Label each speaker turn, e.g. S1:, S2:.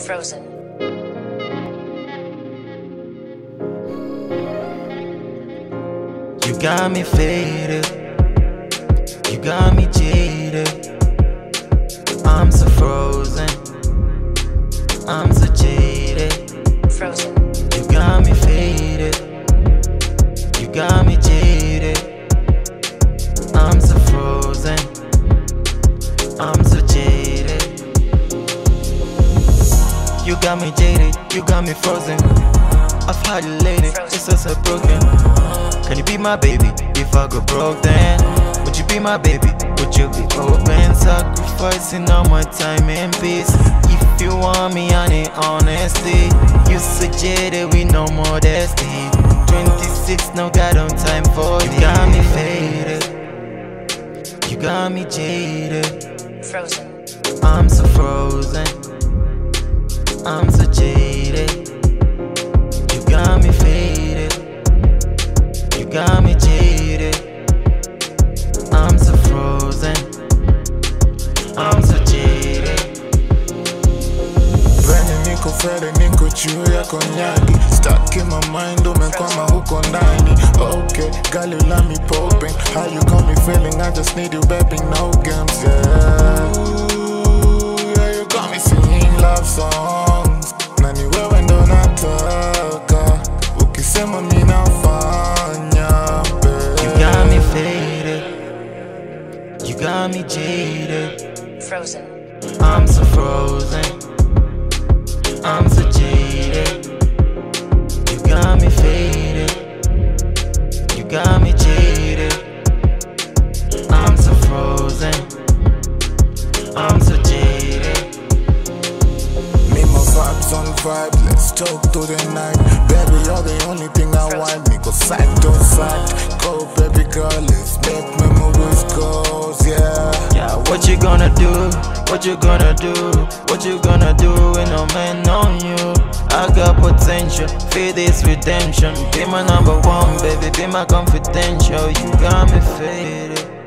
S1: Frozen.
S2: You got me faded, you got me jaded. I'm so frozen, I'm so jaded.
S1: Frozen.
S2: You got me faded, you got me jaded. I'm so frozen, I'm so jaded. You got me jaded, you got me frozen. I've had it lately, it's just so broken. Can you be my baby if I go broke then? Would you be my baby? Would you be open? Sacrificing all my time and peace. If you want me, I need honesty. You suggested we no modesty. 26, no got on time for you. You got me faded, you got me jaded.
S1: Frozen.
S2: I'm so frozen, I'm so jaded. You got me faded, you got me jaded. I'm so frozen, I'm so jaded.
S3: Venye niko Freddy, niko juu ya konyagi. Stuck in my mind, umekwama huko ndani. Okay, girl you let me popping. How you got me feeling, I just need you baby, no games, yeah. Ooh, yeah, you got me singing love songs. Na ni wewe ndo nataka, ukisema mimi nafanya, babe.
S2: You got me faded, you got me jaded.
S1: Frozen.
S2: I'm so frozen, I'm so jaded. You got me faded, you got me jaded. I'm so frozen, I'm so jaded.
S3: Me my vibes on vibe, let's talk to the night. Baby, you're the only thing I want. Me go side to side, go baby girl, let's make memories goes, yeah.
S2: Yeah, what you gonna do? What you gonna do? What you gonna do when no man on you? I got potential, feel this redemption. Be my number one, baby, be my confidential. You got me faded,